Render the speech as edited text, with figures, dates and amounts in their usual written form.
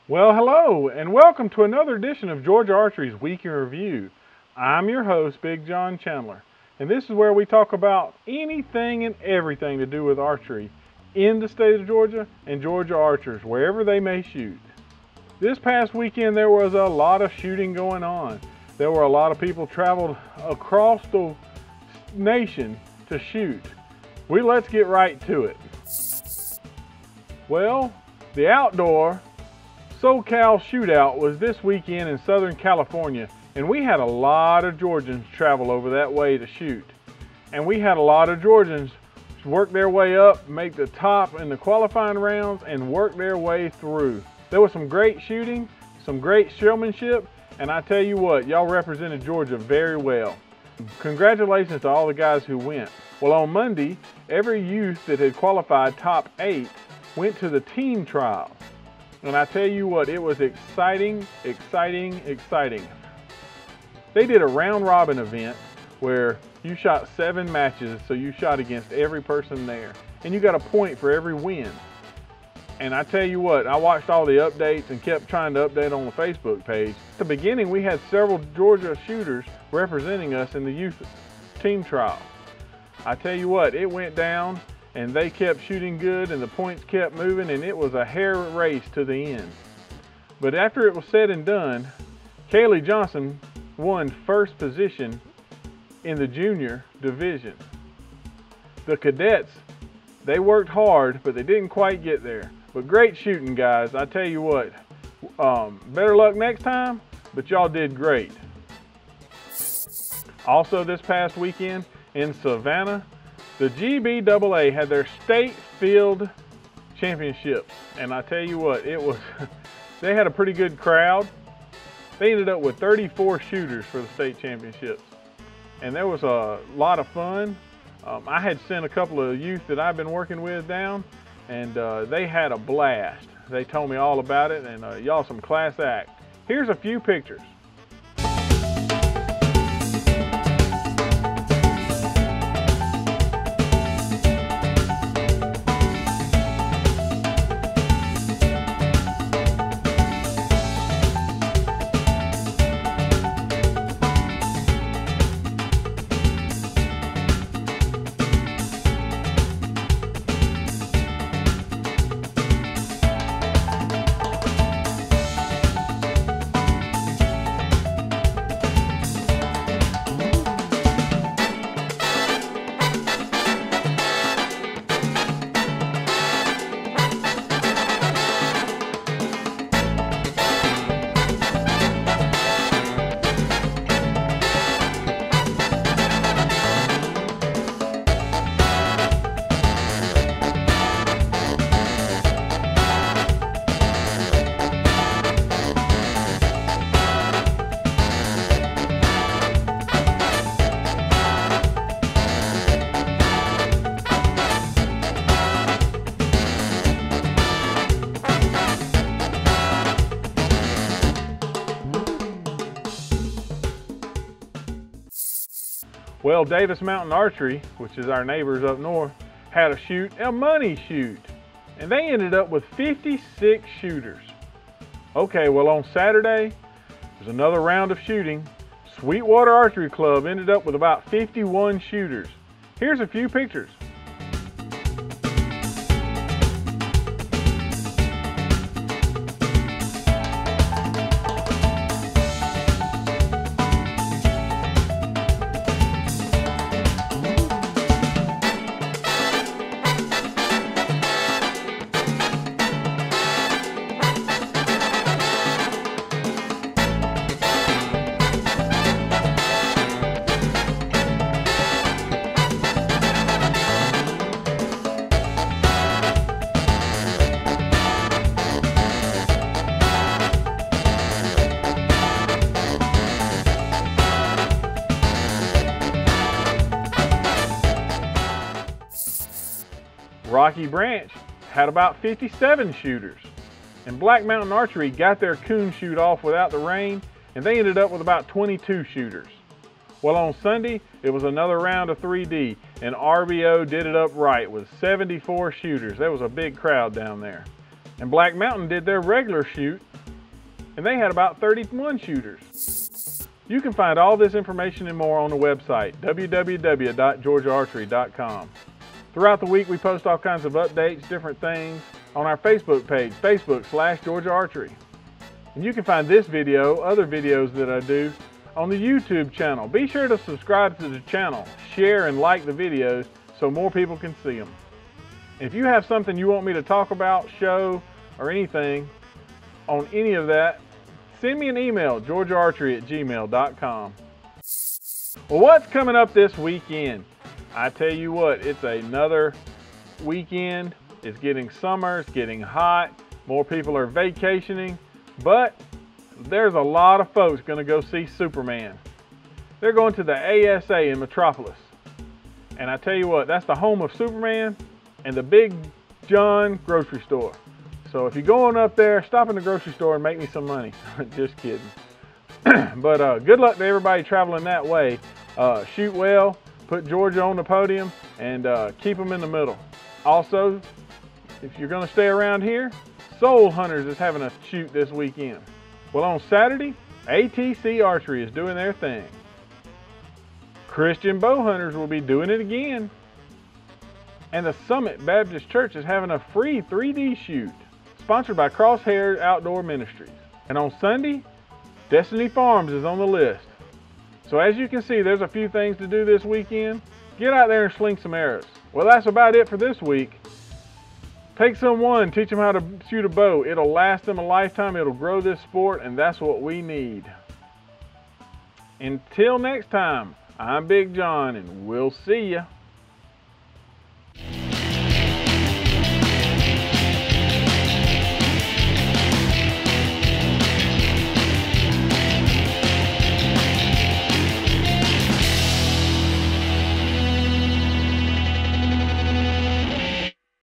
Well, hello, and welcome to another edition of Georgia Archery's Week in Review. I'm your host, Big John Chandler, and this is where we talk about anything and everything to do with archery in the state of Georgia and Georgia archers, wherever they may shoot. This past weekend, there was a lot of shooting going on. There were a lot of people traveled across the nation to shoot. Let's get right to it. Well, the outdoor SoCal shootout was this weekend in Southern California, and we had a lot of Georgians travel over that way to shoot. And we had a lot of Georgians work their way up, make the top in the qualifying rounds, and work their way through. There was some great shooting, some great showmanship, and I tell you what, y'all represented Georgia very well. Congratulations to all the guys who went. Well, on Monday, every youth that had qualified top 8 went to the team trials. And I tell you what, it was exciting, exciting, exciting. They did a round robin event where you shot 7 matches, so you shot against every person there. And you got a point for every win. And I tell you what, I watched all the updates and kept trying to update on the Facebook page. At the beginning, we had several Georgia shooters representing us in the youth team trial. I tell you what, it went down and they kept shooting good and the points kept moving, and it was a hair race to the end. But after it was said and done, Kaylee Johnson won first position in the junior division. The cadets, they worked hard, but they didn't quite get there. But great shooting, guys. I tell you what, better luck next time, but y'all did great. Also this past weekend in Savannah, the GBAA had their state field championship, and I tell you what, they had a pretty good crowd. They ended up with 34 shooters for the state championships, and there was a lot of fun. I had sent a couple of youth that I've been working with down, and they had a blast. They told me all about it, and y'all some class act. Here's a few pictures. Well, Davis Mountain Archery, which is our neighbors up north, had a money shoot, and they ended up with 56 shooters. Okay, well on Saturday, there's another round of shooting. Sweetwater Archery Club ended up with about 51 shooters. Here's a few pictures. Rocky Branch had about 57 shooters, and Black Mountain Archery got their coon shoot off without the rain, and they ended up with about 22 shooters. Well, on Sunday, it was another round of 3D, and RBO did it up right with 74 shooters. There was a big crowd down there. And Black Mountain did their regular shoot and they had about 31 shooters. You can find all this information and more on the website, www.georgiaarchery.com. Throughout the week, we post all kinds of updates, different things, on our Facebook page, Facebook/Georgia Archery. And you can find this video, other videos that I do, on the YouTube channel. Be sure to subscribe to the channel, share and like the videos so more people can see them. If you have something you want me to talk about, show, or anything on any of that, send me an email, georgiaarchery@gmail.com. Well, what's coming up this weekend? I tell you what, it's another weekend. It's getting summer, it's getting hot, more people are vacationing, but there's a lot of folks going to go see Superman. They're going to the ASA in Metropolis. And I tell you what, that's the home of Superman and the Big John grocery store. So if you're going up there, stop in the grocery store and make me some money. Just kidding. But good luck to everybody traveling that way. Shoot well, put Georgia on the podium, and keep them in the middle. Also, if you're going to stay around here, Soul Hunters is having a shoot this weekend. Well, on Saturday, ATC Archery is doing their thing. Christian Bow Hunters will be doing it again. And the Summit Baptist Church is having a free 3D shoot, sponsored by Crosshairs Outdoor Ministries. And on Sunday, Destiny Farms is on the list. So as you can see, there's a few things to do this weekend. Get out there and sling some arrows. Well, that's about it for this week. Take someone, teach them how to shoot a bow. It'll last them a lifetime, it'll grow this sport, and that's what we need. Until next time, I'm Big John, and we'll see ya.